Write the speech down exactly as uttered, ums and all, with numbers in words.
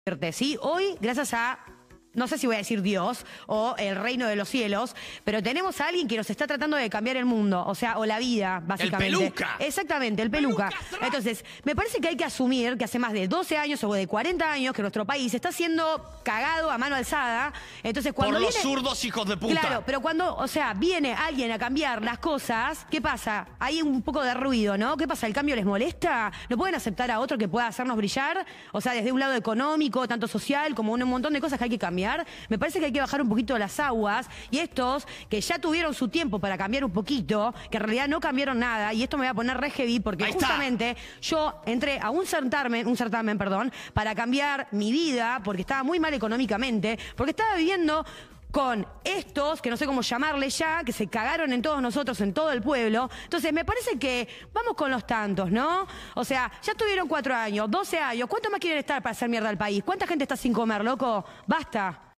¿Sí? Hoy, gracias a, no sé si voy a decir Dios o el reino de los cielos, pero tenemos a alguien que nos está tratando de cambiar el mundo, o sea, o la vida, básicamente. ¡El peluca! Exactamente, el peluca. peluca Entonces, me parece que hay que asumir que hace más de doce años o de cuarenta años que nuestro país está siendo cagado a mano alzada. Entonces, cuando Por los viene... zurdos hijos de puta. Claro, pero cuando, o sea, viene alguien a cambiar las cosas, ¿qué pasa? Hay un poco de ruido, ¿no? ¿Qué pasa? ¿El cambio les molesta? ¿No pueden aceptar a otro que pueda hacernos brillar? O sea, desde un lado económico, tanto social, como un montón de cosas que hay que cambiar. Me parece que hay que bajar un poquito las aguas, y estos que ya tuvieron su tiempo para cambiar un poquito, que en realidad no cambiaron nada, y esto me va a poner re heavy porque Ahí justamente está. yo entré a un certamen, un certamen, perdón, para cambiar mi vida porque estaba muy mal económicamente, porque estaba viviendo con estos, que no sé cómo llamarle ya, que se cagaron en todos nosotros, en todo el pueblo. Entonces, me parece que vamos con los tantos, ¿no? O sea, ya tuvieron cuatro años, doce años. ¿Cuánto más quieren estar para hacer mierda al país? ¿Cuánta gente está sin comer, loco? Basta.